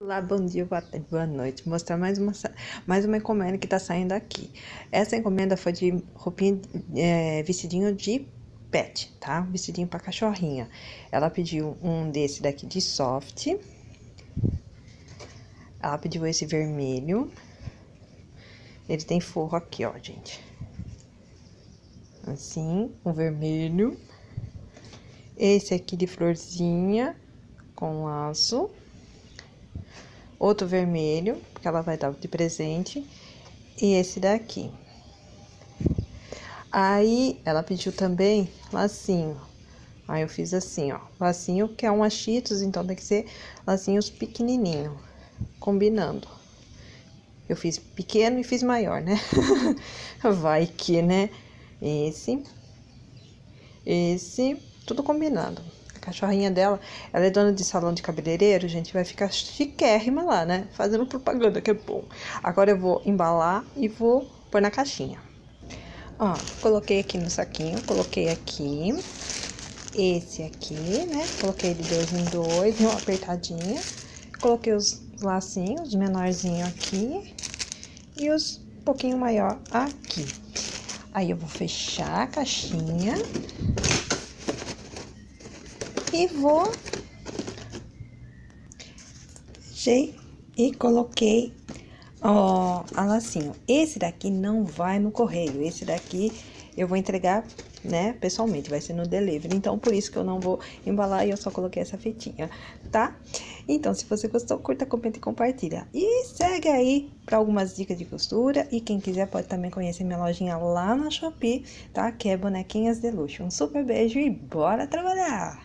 Olá, bom dia, boa tarde, boa noite. Vou mostrar mais uma encomenda que tá saindo aqui. Essa encomenda foi de roupinha, vestidinho de pet, tá? Vestidinho pra cachorrinha. Ela pediu um desse daqui de soft. Ela pediu esse vermelho. Ele tem forro aqui, ó, gente. Assim, um vermelho. Esse aqui de florzinha com laço. Outro vermelho, que ela vai dar de presente. E esse daqui. Aí, ela pediu também lacinho. Aí, eu fiz assim, ó. Lacinho, que é uma Cheetos, então tem que ser lacinhos pequenininho. Combinando. Eu fiz pequeno e fiz maior, né? Vai que, né? Esse, tudo combinando. A cachorrinha dela, ela é dona de salão de cabeleireiro, gente, vai ficar chiquérrima lá, né? Fazendo propaganda, que é bom. Agora eu vou embalar e vou pôr na caixinha. Ó, coloquei aqui no saquinho, coloquei aqui. Esse aqui, né? Coloquei de 2 em 2, uma apertadinha. Coloquei os lacinhos, menorzinho aqui. E os um pouquinho maior aqui. Aí eu vou fechar a caixinha. E vou... Fechei e coloquei, ó, a lacinho. Esse daqui não vai no correio. Esse daqui eu vou entregar, né, pessoalmente. Vai ser no delivery. Então, por isso que eu não vou embalar e eu só coloquei essa fitinha, tá? Então, se você gostou, curta, comenta e compartilha. E segue aí para algumas dicas de costura. E quem quiser pode também conhecer minha lojinha lá na Shopee, tá? Que é Bonequinhas de Luxo. Um super beijo e bora trabalhar!